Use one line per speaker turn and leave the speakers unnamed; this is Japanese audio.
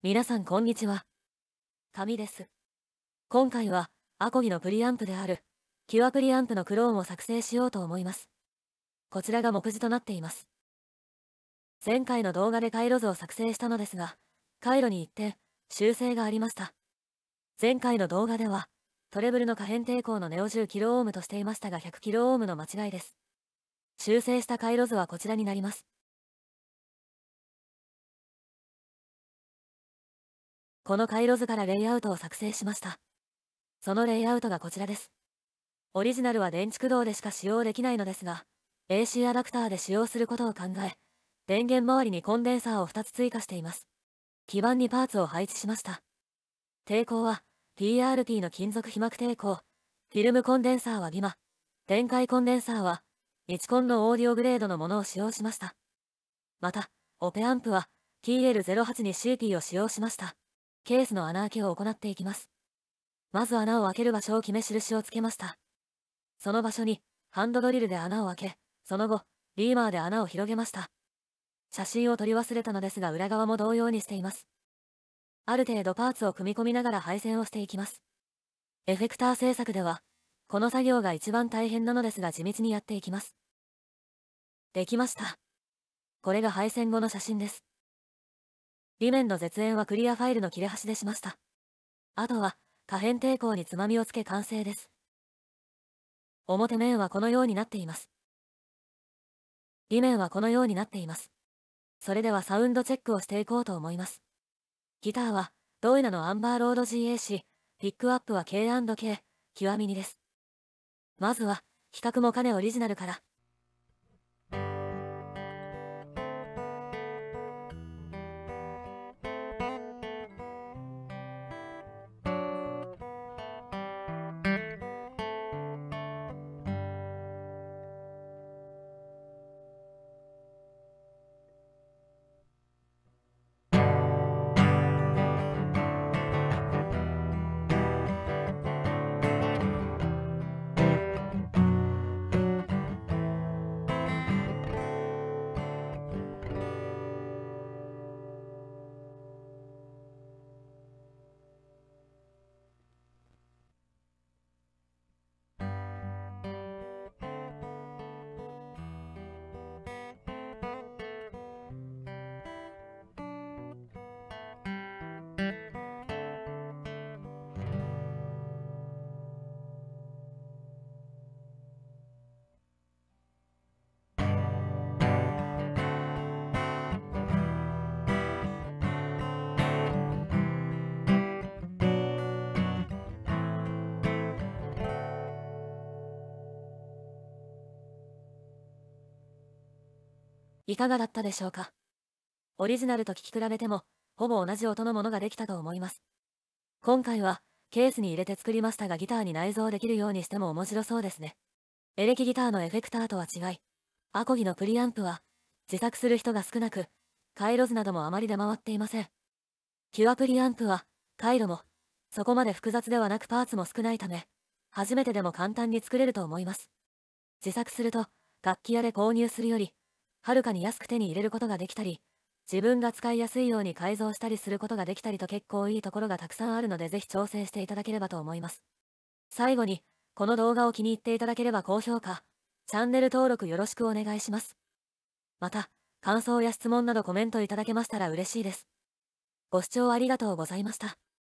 皆さんこんにちは。神です。今回は、アコギのプリアンプである、キュアプリアンプのクローンを作成しようと思います。こちらが目次となっています。前回の動画で回路図を作成したのですが、回路に一点、修正がありました。前回の動画では、トレブルの可変抵抗のネオ 10kΩ としていましたが 100kΩ の間違いです。修正した回路図はこちらになります。この回路図からレイアウトを作成しました。そのレイアウトがこちらです。オリジナルは電池駆動でしか使用できないのですが、AC アダプターで使用することを考え、電源周りにコンデンサーを2つ追加しています。基板にパーツを配置しました。抵抗は、PRP の金属被膜抵抗、フィルムコンデンサーはビマ、電解コンデンサーは、日コンのオーディオグレードのものを使用しました。また、オペアンプは、TL08 に CP を使用しました。ケースの穴開けを行っていきます。まず穴を開ける場所を決め印をつけました。その場所に、ハンドドリルで穴を開け、その後、リーマーで穴を広げました。写真を撮り忘れたのですが裏側も同様にしています。ある程度パーツを組み込みながら配線をしていきます。エフェクター製作では、この作業が一番大変なのですが地道にやっていきます。できました。これが配線後の写真です。裏面の絶縁はクリアファイルの切れ端でしました。あとは、可変抵抗につまみをつけ完成です。表面はこのようになっています。裏面はこのようになっています。それではサウンドチェックをしていこうと思います。ギターは、ドイナのアンバーロード GAC、ピックアップは K&K、極みにです。まずは、比較も兼ねオリジナルから。いかがだったでしょうか。オリジナルと聴き比べても、ほぼ同じ音のものができたと思います。今回は、ケースに入れて作りましたがギターに内蔵できるようにしても面白そうですね。エレキギターのエフェクターとは違い、アコギのプリアンプは、自作する人が少なく、回路図などもあまり出回っていません。キュアプリアンプは、回路も、そこまで複雑ではなくパーツも少ないため、初めてでも簡単に作れると思います。自作すると、楽器屋で購入するより、はるかに安く手に入れることができたり、自分が使いやすいように改造したりすることができたりと結構いいところがたくさんあるのでぜひ挑戦していただければと思います。最後に、この動画を気に入っていただければ高評価、チャンネル登録よろしくお願いします。また、感想や質問などコメントいただけましたら嬉しいです。ご視聴ありがとうございました。